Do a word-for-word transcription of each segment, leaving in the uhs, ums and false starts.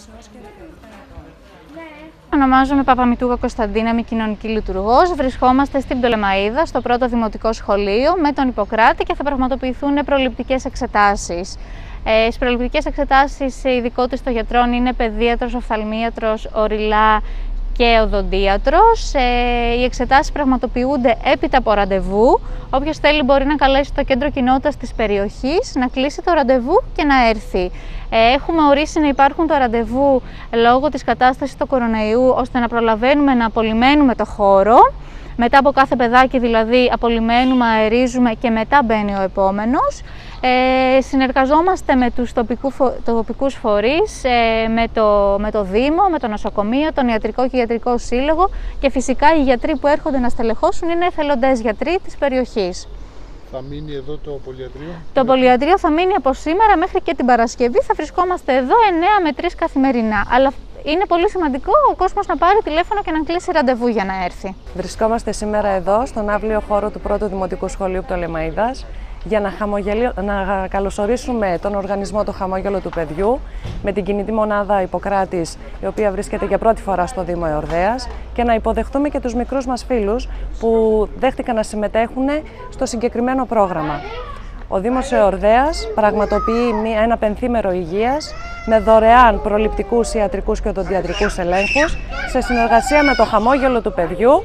Ονομάζομαι Παπαμητούγα Κωνσταντίνα, είμαι κοινωνική λειτουργός. Βρισκόμαστε στην Πτολεμαΐδα, στο πρώτο δημοτικό σχολείο, με τον Ιπποκράτη και θα πραγματοποιηθούν προληπτικές εξετάσεις. Ε, στις προληπτικές εξετάσεις, η ειδικότητα των γιατρών είναι παιδίατρος, οφθαλμίατρος, οριλά και οδοντίατρος. Ε, οι εξετάσεις πραγματοποιούνται έπειτα από ραντεβού. Όποιος θέλει μπορεί να καλέσει το κέντρο κοινότητας της περιοχής, να κλείσει το ραντεβού και να έρθει. Ε, έχουμε ορίσει να υπάρχουν το ραντεβού λόγω της κατάστασης του κορονοϊού, ώστε να προλαβαίνουμε να απολυμένουμε το χώρο. Μετά από κάθε παιδάκι δηλαδή απολυμένουμε, αερίζουμε και μετά μπαίνει ο επόμενος. Ε, συνεργαζόμαστε με τους τοπικού, τοπικούς φορείς, ε, με, το, με το Δήμο, με το νοσοκομείο, τον Ιατρικό και Ιατρικό Σύλλογο και φυσικά οι γιατροί που έρχονται να στελεχώσουν είναι εθελοντές γιατροί της περιοχής. Θα μείνει εδώ το πολυιατρείο? Το πολυιατρείο θα μείνει από σήμερα μέχρι και την Παρασκευή. Θα βρισκόμαστε εδώ εννέα με τρεις καθημερινά. Αλλά είναι πολύ σημαντικό ο κόσμος να πάρει τηλέφωνο και να κλείσει ραντεβού για να έρθει. Βρισκόμαστε σήμερα εδώ στον αύλιο χώρο του πρώτου Δημοτικού Σχολείου Πτολεμαΐδας για να, χαμογελ... να καλωσορίσουμε τον οργανισμό Το Χαμόγελο του Παιδιού με την κινητή μονάδα Ιπποκράτης, η οποία βρίσκεται για πρώτη φορά στο Δήμο Εορδαίας, και να υποδεχτούμε και τους μικρούς μας φίλους που δέχτηκαν να συμμετέχουν στο συγκεκριμένο πρόγραμμα. Ο Δήμος Εορδαίας πραγματοποιεί ένα πενθήμερο υγείας με δωρεάν προληπτικούς, ιατρικούς και οδοντιατρικούς ελέγχους σε συνεργασία με το Χαμόγελο του Παιδιού,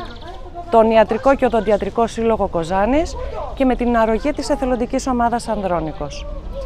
τον Ιατρικό και Οδοντιατρικό Σύλλογο Κοζάνης και με την αρρωγή της εθελοντικής ομάδας Ανδρώνικος.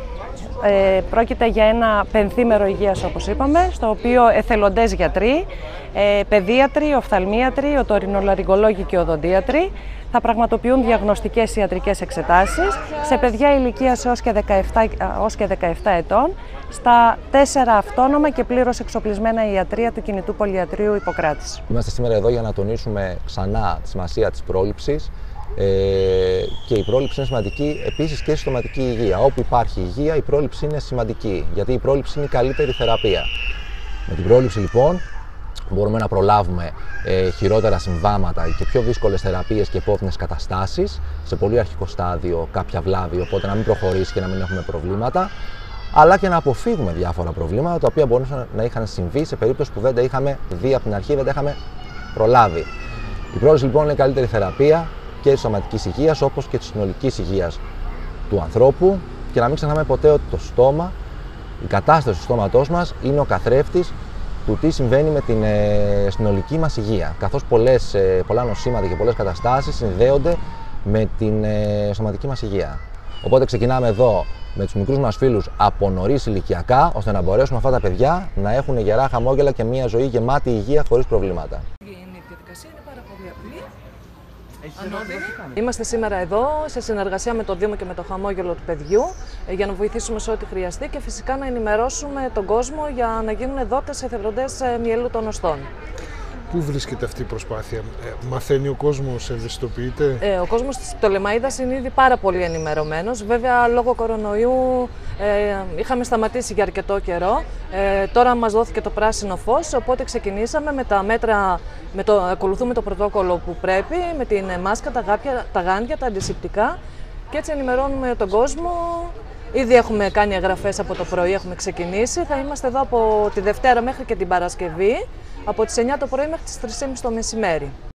Ε, πρόκειται για ένα πενθήμερο υγείας, όπως είπαμε, στο οποίο εθελοντές γιατροί, ε, παιδίατροι, οφθαλμίατροι, οτορινολαριγκολόγοι και οδοντίατροι θα πραγματοποιούν διαγνωστικές ιατρικές εξετάσεις σε παιδιά ηλικίας έως και δεκαεπτά, έως και δεκαεπτά ετών στα τέσσερα αυτόνομα και πλήρως εξοπλισμένα ιατρεία του κινητού πολυιατρείου Ιπποκράτης. Είμαστε σήμερα εδώ για να τονίσουμε ξανά τη σημασία της πρόληψης, ε, και η πρόληψη είναι σημαντική επίσης και στη σωματική υγεία. Όπου υπάρχει υγεία, η πρόληψη είναι σημαντική, γιατί η πρόληψη είναι η καλύτερη θεραπεία. Με την πρόληψη λοιπόν μπορούμε να προλάβουμε ε, χειρότερα συμβάματα και πιο δύσκολες θεραπείες και επώδυνες καταστάσεις σε πολύ αρχικό στάδιο, κάποια βλάβη, οπότε να μην προχωρήσει και να μην έχουμε προβλήματα, αλλά και να αποφύγουμε διάφορα προβλήματα τα οποία μπορούσαν να είχαν συμβεί σε περίπτωση που δεν τα είχαμε δει από την αρχή, δεν τα είχαμε προλάβει. Η πρόληψη λοιπόν είναι η καλύτερη θεραπεία και της σωματικής υγείας όπως και της συνολικής υγείας του ανθρώπου, και να μην ξεχνάμε ποτέ ότι το στόμα, η κατάσταση του στόματός μας είναι ο καθρέφτης του τι συμβαίνει με την ε, συνολική μας υγεία, καθώς πολλές, ε, πολλά νοσήματα και πολλές καταστάσεις συνδέονται με την ε, σωματική μας υγεία. Οπότε ξεκινάμε εδώ με τους μικρούς μας φίλους από νωρίς ηλικιακά, ώστε να μπορέσουμε αυτά τα παιδιά να έχουν γερά χαμόγελα και μια ζωή γεμάτη υγεία χωρίς προβλήματα. Η διαδικασία είναι πάρα πολύ απλή. Είμαστε σήμερα εδώ σε συνεργασία με το Δήμο και με το Χαμόγελο του Παιδιού για να βοηθήσουμε σε ό,τι χρειαστεί και φυσικά να ενημερώσουμε τον κόσμο για να γίνουν δότες εθελοντές μυελού των οστών. Πού βρίσκεται αυτή η προσπάθεια, ε, μαθαίνει ο κόσμος, ευαισθητοποιείται? Ε, ο κόσμος της Πτολεμαΐδας είναι ήδη πάρα πολύ ενημερωμένος. Βέβαια, λόγω κορονοϊού ε, είχαμε σταματήσει για αρκετό καιρό. Ε, τώρα μας δόθηκε το πράσινο φως, οπότε ξεκινήσαμε με τα μέτρα, με το, ακολουθούμε το πρωτόκολλο που πρέπει, με την μάσκα, τα, γάπια, τα γάντια, τα αντισηπτικά, και έτσι ενημερώνουμε τον κόσμο. Ήδη έχουμε κάνει εγγραφές από το πρωί, έχουμε ξεκινήσει. Θα είμαστε εδώ από τη Δευτέρα μέχρι και την Παρασκευή, από τις εννιά το πρωί μέχρι τις τρεις και μισή το μεσημέρι.